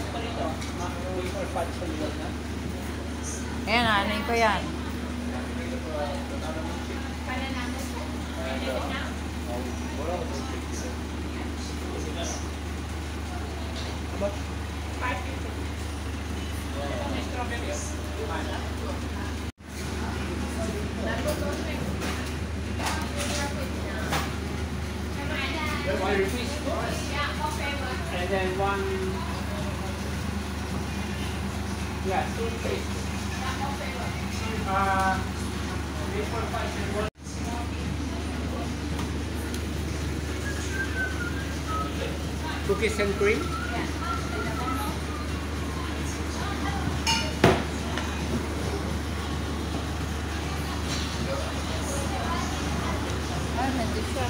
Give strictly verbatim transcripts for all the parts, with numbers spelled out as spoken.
Ayan, ano ko yan. And then one, yeah, two fish. Uh, three, four, five, six, one. Cookies and cream. Ay, hindi siya.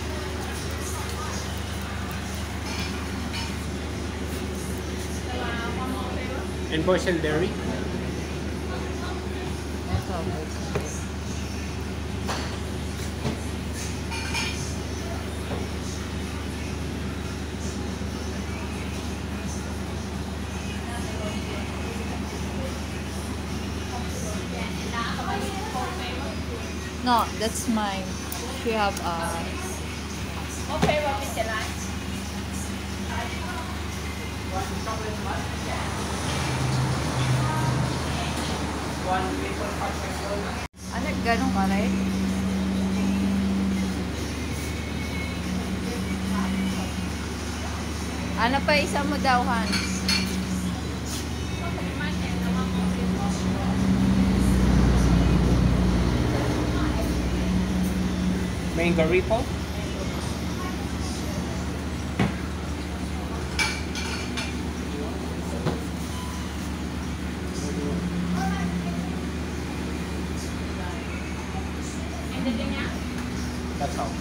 And boysenberry. Ito. No, that's mine. She have uh Okay, what is the lunch? One maple pie. ano, ganun ka rin? Ano pa isa mo daw, Hans? Mango ripple. That's all.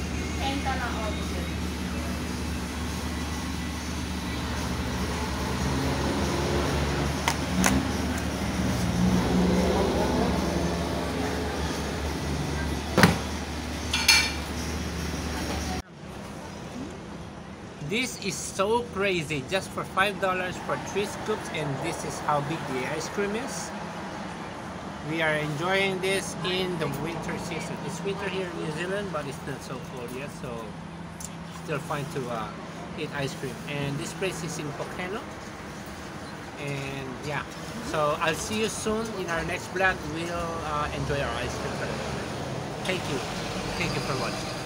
This is so crazy, just for five dollars for three scoops, and this is how big the ice cream is. We are enjoying this in the winter season. It's winter here in New Zealand, but it's not so cold yet, so still fine to uh, eat ice cream. And this place is in Pokeno. And yeah, so I'll see you soon in our next vlog. We'll uh, enjoy our ice cream. Thank you. Thank you for watching.